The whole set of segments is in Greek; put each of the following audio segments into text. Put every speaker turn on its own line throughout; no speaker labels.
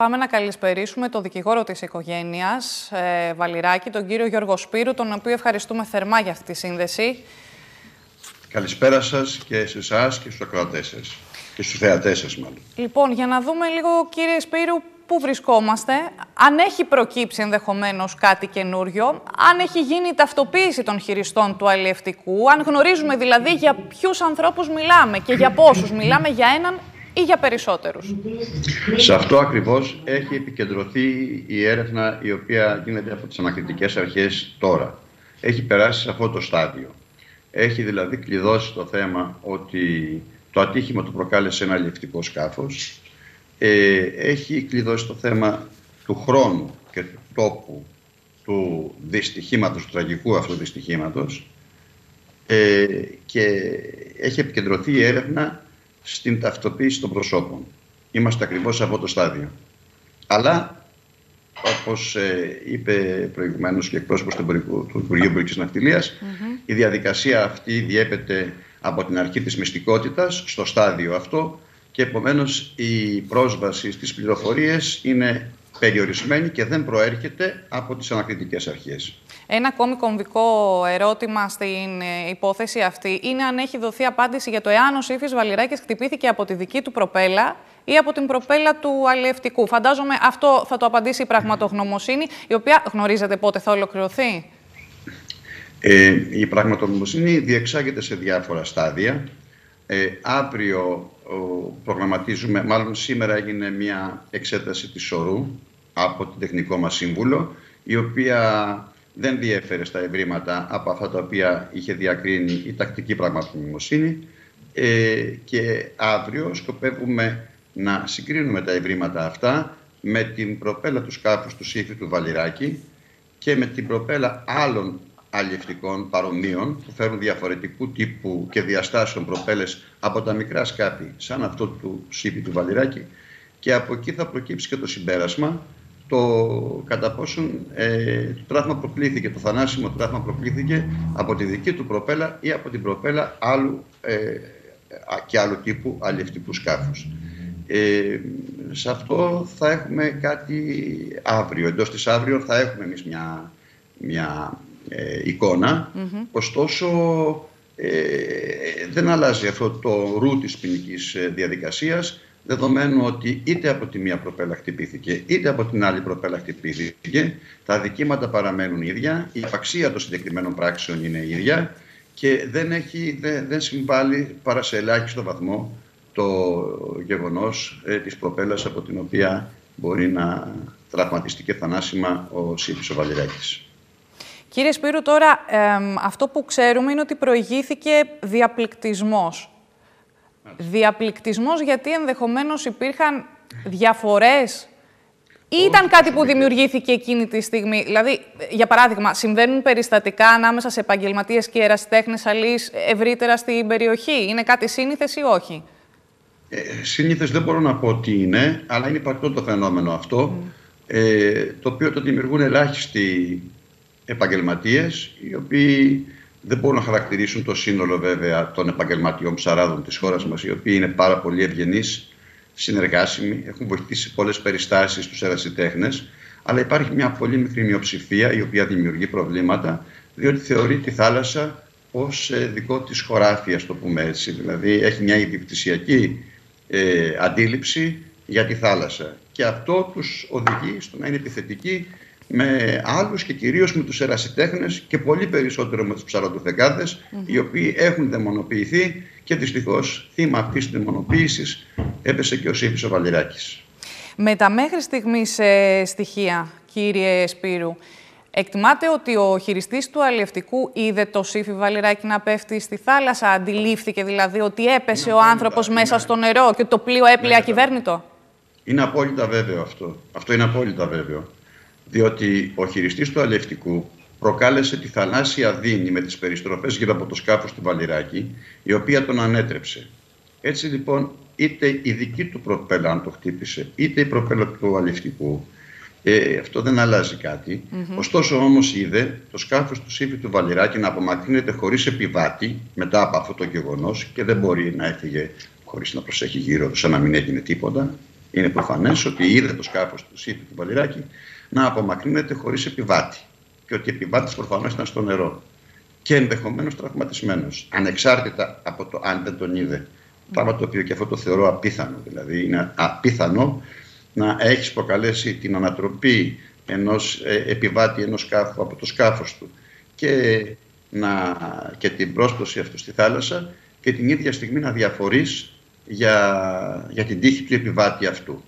Πάμε να καλησπερίσουμε τον δικηγόρο της οικογένειας, Βαλιράκη, τον κύριο Γιώργο Σπύρου, τον οποίο ευχαριστούμε θερμά για αυτή τη σύνδεση.
Καλησπέρα σας και σε εσάς και στους ακροατές σας και στους θεατές σας μάλλον.
Λοιπόν, για να δούμε λίγο, κύριε Σπύρου, πού βρισκόμαστε, αν έχει προκύψει ενδεχομένως κάτι καινούριο, αν έχει γίνει η ταυτοποίηση των χειριστών του αλλιευτικού, αν γνωρίζουμε δηλαδή για ποιους ανθρώπους μιλάμε και για πόσους μιλάμε, για έναν ή για περισσότερους.
Σε αυτό ακριβώς έχει επικεντρωθεί η έρευνα η οποία γίνεται από τις ανακριτικές αρχές τώρα. Έχει περάσει σε αυτό το στάδιο. Έχει δηλαδή κλειδώσει το θέμα ότι το ατύχημα το προκάλεσε ένα αλλιευτικό σκάφος. Έχει κλειδώσει το θέμα του χρόνου και του τόπου του δυστυχήματος, του τραγικού αυτού δυστυχήματος, και έχει επικεντρωθεί η έρευνα στην ταυτοποίηση των προσώπων. Είμαστε ακριβώς σε αυτό το στάδιο. Αλλά, όπως είπε προηγουμένως και εκπρόσωπος του Υπουργείου Εμπορικής Ναυτιλίας, η διαδικασία αυτή διέπεται από την αρχή της μυστικότητας στο στάδιο αυτό και επομένως η πρόσβαση στις πληροφορίες είναι περιορισμένη και δεν προέρχεται από τις ανακριτικές αρχές.
Ένα ακόμη κομβικό ερώτημα στην υπόθεση αυτή είναι αν έχει δοθεί απάντηση για το εάν ο Σύφης Βαλιράκης χτυπήθηκε από τη δική του προπέλα ή από την προπέλα του αλλιευτικού. Φαντάζομαι αυτό θα το απαντήσει η πραγματογνωμοσύνη, η οποία γνωρίζετε πότε θα ολοκληρωθεί.
Η πραγματογνωμοσύνη διεξάγεται σε διάφορα στάδια. Αύριο προγραμματίζουμε, μάλλον σήμερα έγινε μια εξέταση της ΣΟΡΟΥ από την τεχνικό μας σύμβουλο, η οποία δεν διέφερε στα ευρήματα από αυτά τα οποία είχε διακρίνει η τακτική πραγματογνωμοσύνη, και αύριο σκοπεύουμε να συγκρίνουμε τα ευρήματα αυτά με την προπέλα του σκάφους του Σύφη του Βαλιράκη και με την προπέλα άλλων αλλιευτικών παρομοίων που φέρουν διαφορετικού τύπου και διαστάσεων προπέλες από τα μικρά σκάφη σαν αυτό του Σύφη του Βαλιράκη, και από εκεί θα προκύψει και το συμπέρασμα το κατά πόσον το τραύμα προκλήθηκε, το θανάσιμο τραύμα προκλήθηκε από τη δική του προπέλα ή από την προπέλα άλλου και άλλου τύπου αλλιευτικού σκάφους. Σε αυτό θα έχουμε κάτι αύριο. Εντός της αύριο θα έχουμε εμείς μια εικόνα. Ωστόσο, δεν αλλάζει αυτό το ρου της ποινικής διαδικασίας, δεδομένου ότι είτε από τη μία προπέλα χτυπήθηκε, είτε από την άλλη προπέλα χτυπήθηκε, τα δικήματα παραμένουν ίδια, η υπαξία των συγκεκριμένων πράξεων είναι ίδια και δεν συμβάλλει παρά σε ελάχιστο βαθμό το γεγονός της προπέλας από την οποία μπορεί να τραυματιστεί και θανάσιμα ο Σύφης ο Βαλιράκης.
Κύριε Σπύρου, τώρα αυτό που ξέρουμε είναι ότι προηγήθηκε διαπληκτισμός. Διαπληκτισμός γιατί ενδεχομένως υπήρχαν διαφορές ή ήταν κάτι που δημιουργήθηκε εκείνη τη στιγμή? Δηλαδή, για παράδειγμα, συμβαίνουν περιστατικά ανάμεσα σε επαγγελματίες και ερασιτέχνες αλείς ευρύτερα στην περιοχή? Είναι κάτι σύνηθες ή όχι?
Σύνηθες δεν μπορώ να πω τι είναι, αλλά είναι υπαρκτό το φαινόμενο αυτό, το οποίο το δημιουργούν ελάχιστοι επαγγελματίες, οι οποίοι δεν μπορούν να χαρακτηρίσουν το σύνολο βέβαια των επαγγελματιών ψαράδων της χώρας μας, οι οποίοι είναι πάρα πολύ ευγενείς, συνεργάσιμοι, έχουν βοηθήσει σε πολλές περιστάσεις τους ερασιτέχνες, αλλά υπάρχει μια πολύ μικρή μειοψηφία η οποία δημιουργεί προβλήματα, διότι θεωρεί τη θάλασσα ως δικό της χωράφι, ας το πούμε έτσι. Δηλαδή έχει μια ιδιοκτησιακή αντίληψη για τη θάλασσα και αυτό τους οδηγεί στο να είναι επιθετικοί με άλλους και κυρίως με τους ερασιτέχνες και πολύ περισσότερο με τους ψαροντοφεκάδες, οι οποίοι έχουν δαιμονοποιηθεί και δυστυχώς θύμα αυτής της δαιμονοποίησης έπεσε και ο Σύφης ο Βαλιράκης.
Με τα μέχρι στιγμής στοιχεία, κύριε Σπύρου, εκτιμάτε ότι ο χειριστής του αλλιευτικού είδε το Σύφη Βαλιράκη να πέφτει στη θάλασσα? Αντιλήφθηκε δηλαδή ότι έπεσε ο άνθρωπος μέσα στο νερό και το πλοίο έπλεε ακυβέρνητο?
Είναι απόλυτα βέβαιο αυτό. Αυτό είναι απόλυτα βέβαιο. Διότι ο χειριστής του αλλιευτικού προκάλεσε τη θαλάσσια δίνη με τις περιστροφές γύρω από το σκάφος του Βαλιράκη, η οποία τον ανέτρεψε. Έτσι λοιπόν, είτε η δική του προπέλα αν το χτύπησε, είτε η προπέλα του αλλιευτικού, αυτό δεν αλλάζει κάτι. Ωστόσο όμως είδε το σκάφος του Σύφη του Βαλιράκη να απομακρύνεται χωρίς επιβάτη μετά από αυτό το γεγονός και δεν μπορεί να έφυγε χωρίς να προσέχει γύρω του, σαν να μην έγινε τίποτα. Είναι προφανές ότι είδε το σκάφος του Σύφη του Βαληράκη να απομακρύνεται χωρίς επιβάτη. Και ότι ο επιβάτης προφανώς ήταν στο νερό. Και ενδεχομένως τραυματισμένος. Ανεξάρτητα από το αν δεν τον είδε. Πράγμα το οποίο και αυτό το θεωρώ απίθανο. Δηλαδή, είναι απίθανο να έχεις προκαλέσει την ανατροπή ενός επιβάτη ενός σκάφου από το σκάφος του και την πρόσπτωση αυτού στη θάλασσα και την ίδια στιγμή να διαφορείς για την τύχη του επιβάτη αυτού.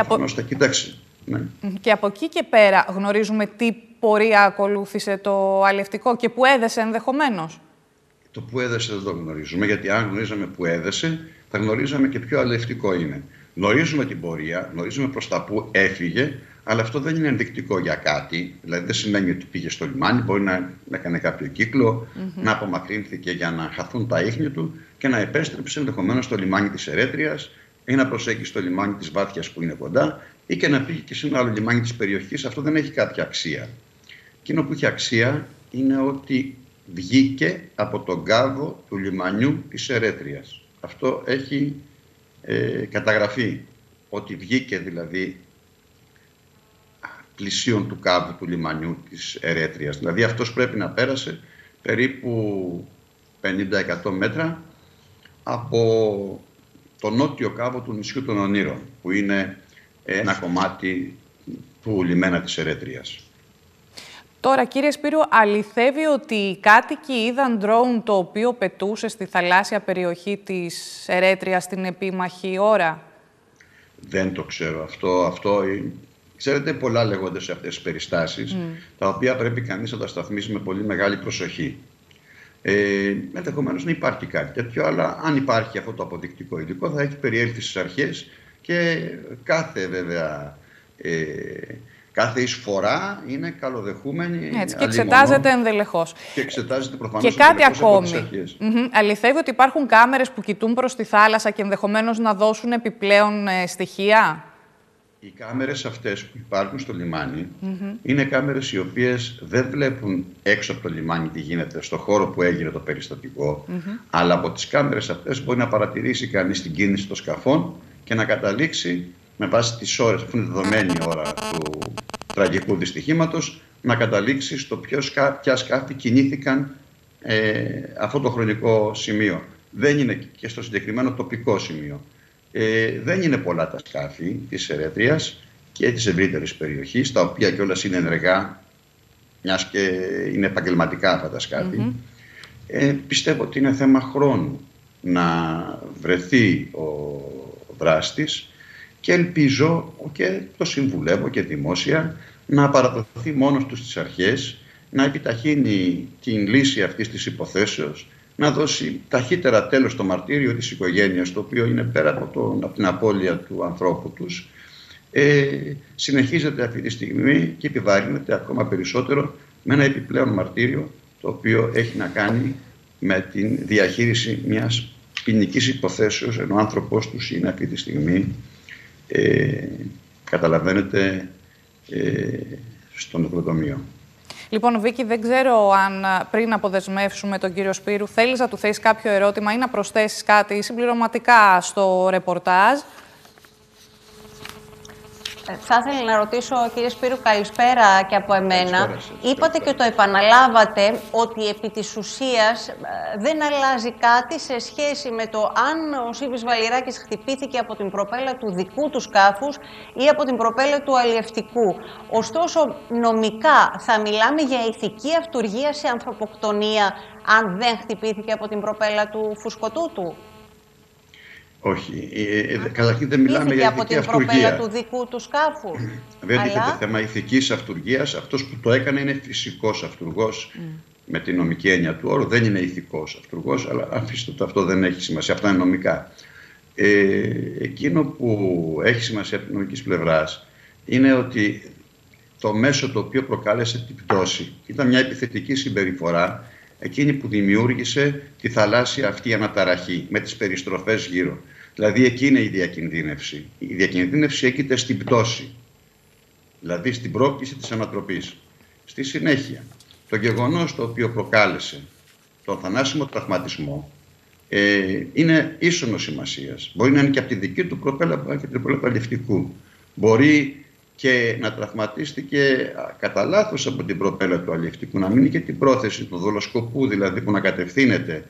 Και από εκεί και πέρα γνωρίζουμε τι πορεία ακολούθησε το αλλιευτικό και που έδεσε ενδεχομένως.
Το που έδεσε δεν το γνωρίζουμε, γιατί αν γνωρίζαμε που έδεσε, θα γνωρίζαμε και ποιο αλλιευτικό είναι. Γνωρίζουμε την πορεία, γνωρίζουμε προς τα που έφυγε, αλλά αυτό δεν είναι ενδεικτικό για κάτι. Δηλαδή δεν σημαίνει ότι πήγε στο λιμάνι, μπορεί να έκανε κάποιο κύκλο, να απομακρύνθηκε για να χαθούν τα ίχνη του και να επέστρεψε ενδεχομένως στο λιμάνι της Ερέτριας ή να προσέγγισε στο λιμάνι της Βάθιας που είναι κοντά ή και να πήγε και σε ένα άλλο λιμάνι της περιοχής. Αυτό δεν έχει κάποια αξία. Εκείνο που έχει αξία είναι ότι βγήκε από τον κάβο του λιμανιού της Ερέτριας. Αυτό έχει καταγραφεί, ότι βγήκε δηλαδή πλησίον του κάβου του λιμανιού της Ερέτριας. Δηλαδή αυτός πρέπει να πέρασε περίπου 50-100 μέτρα από το νότιο κάβο του νησιού των Ονείρων, που είναι ένα κομμάτι του λιμένα της Ερέτριας.
Τώρα, κύριε Σπύρου, αληθεύει ότι οι κάτοικοι είδαν ντρόουν το οποίο πετούσε στη θαλάσσια περιοχή της Ερέτριας την επίμαχη ώρα?
Δεν το ξέρω. Αυτό ξέρετε, πολλά λέγονται σε αυτές τις περιστάσεις, τα οποία πρέπει κανείς να τα σταθμίσει με πολύ μεγάλη προσοχή. Ενδεχομένως να υπάρχει κάτι τέτοιο, αλλά αν υπάρχει αυτό το αποδεικτικό υλικό θα έχει περιέλθει στις αρχές και κάθε εισφορά είναι καλοδεχούμενη.
Έτσι, και εξετάζεται ενδελεχώς.
Και εξετάζεται προφανώς
και κάτι ακόμη. Αληθεύει ότι υπάρχουν κάμερες που κοιτούν προς τη θάλασσα και ενδεχομένως να δώσουν επιπλέον στοιχεία?
Οι κάμερες αυτές που υπάρχουν στο λιμάνι είναι κάμερες οι οποίες δεν βλέπουν έξω από το λιμάνι τι γίνεται στο χώρο που έγινε το περιστατικό, αλλά από τις κάμερες αυτές μπορεί να παρατηρήσει κανείς την κίνηση των σκαφών και να καταλήξει με βάση τις ώρες, αφού είναι δεδομένη η ώρα του τραγικού δυστυχήματος, να καταλήξει στο ποια σκάφη κινήθηκαν αυτό το χρονικό σημείο. Δεν είναι και στο συγκεκριμένο τοπικό σημείο. Δεν είναι πολλά τα σκάφη της Ερέτριας και της ευρύτερης περιοχής, τα οποία κιόλας είναι ενεργά, μιας και είναι επαγγελματικά αυτά τα σκάφη. Πιστεύω ότι είναι θέμα χρόνου να βρεθεί ο δράστης και ελπίζω και το συμβουλεύω και δημόσια να παραδοθεί μόνος του στις αρχές, να επιταχύνει την λύση αυτής της υποθέσεως, να δώσει ταχύτερα τέλος στο μαρτύριο της οικογένειας, το οποίο είναι πέρα από την απώλεια του ανθρώπου τους. Συνεχίζεται αυτή τη στιγμή και επιβαρύνεται ακόμα περισσότερο με ένα επιπλέον μαρτύριο, το οποίο έχει να κάνει με την διαχείριση μιας ποινικής υποθέσεως, ενώ ο άνθρωπός τους είναι αυτή τη στιγμή, καταλαβαίνετε, στο νεκροτομείο.
Λοιπόν, Βίκη, δεν ξέρω αν πριν αποδεσμεύσουμε τον κύριο Σπύρου θέλεις να του θέσεις κάποιο ερώτημα ή να προσθέσεις κάτι συμπληρωματικά στο ρεπορτάζ.
Θα ήθελα να ρωτήσω, κύριε Σπύρου, καλησπέρα και από εμένα. Είπατε και το επαναλάβατε ότι επί της ουσίας δεν αλλάζει κάτι σε σχέση με το αν ο Σύφης Βαληράκης χτυπήθηκε από την προπέλα του δικού του σκάφους ή από την προπέλα του αλλιευτικού. Ωστόσο, νομικά θα μιλάμε για ηθική αυτουργία σε ανθρωποκτονία αν δεν χτυπήθηκε από την προπέλα του φουσκωτού του?
Όχι. Καταρχήν δεν μιλάμε για ηθική αυτουργία.
Από την προπέλα του δικού του σκάφου.
Δεν τίθεται θέμα ηθικής αυτουργίας. Αυτός που το έκανε είναι φυσικός αυτουργός με την νομική έννοια του όρου. Δεν είναι ηθικός αυτουργός, αλλά αφήστε το, αυτό δεν έχει σημασία. Αυτά είναι νομικά. Εκείνο που έχει σημασία από την νομικής πλευράς είναι ότι το μέσο το οποίο προκάλεσε την πτώση ήταν μια επιθετική συμπεριφορά, εκείνη που δημιούργησε τη θαλάσσια αυτή αναταραχή με τις περιστροφές γύρω. Δηλαδή εκεί είναι η διακινδύνευση. Η διακινδύνευση έγκυται στην πτώση, δηλαδή στην πρόκληση της ανατροπής. Στη συνέχεια, το γεγονός το οποίο προκάλεσε τον θανάσιμο τραυματισμό είναι ίσονος σημασίας. Μπορεί να είναι και από τη δική του προπέλα, μπορεί να είναι και την προπέλα του αλλιευτικού. Μπορεί και να τραυματίστηκε κατά λάθος από την προπέλα του αλλιευτικού, να μην είναι και την πρόθεση του δολοσκοπού, δηλαδή που να κατευθύνεται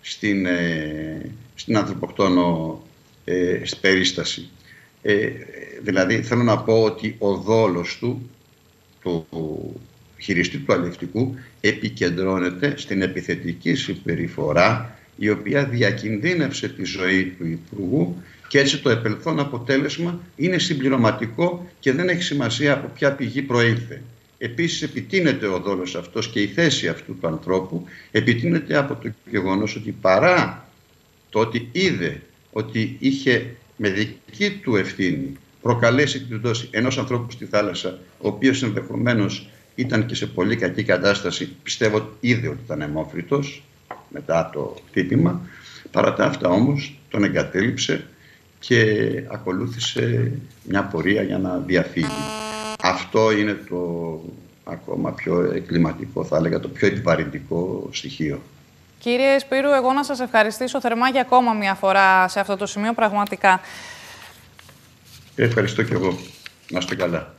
στην ανθρωποκτόνο περίσταση. Δηλαδή θέλω να πω ότι ο δόλος του χειριστή του αλλιευτικού επικεντρώνεται στην επιθετική συμπεριφορά, η οποία διακινδύνευσε τη ζωή του Υπουργού, και έτσι το επελθόν αποτέλεσμα είναι συμπληρωματικό και δεν έχει σημασία από ποια πηγή προήλθε. Επίσης επιτείνεται ο δόλος αυτός και η θέση αυτού του ανθρώπου επιτείνεται από το γεγονός ότι παρά το ότι είδε ότι είχε με δική του ευθύνη προκαλέσει την πτώση ενός ανθρώπου στη θάλασσα, ο οποίος ενδεχομένως ήταν και σε πολύ κακή κατάσταση, πιστεύω ότι είδε ότι ήταν αιμόφριτος μετά το χτύπημα. Παρά τα αυτά όμως τον εγκατέλειψε και ακολούθησε μια πορεία για να διαφύγει. Αυτό είναι το ακόμα πιο εγκληματικό, θα έλεγα, το πιο επιβαρυντικό στοιχείο.
Κύριε Σπύρου, εγώ να σας ευχαριστήσω θερμά για ακόμα μια φορά σε αυτό το σημείο, πραγματικά.
Ευχαριστώ και εγώ. Να είστε καλά.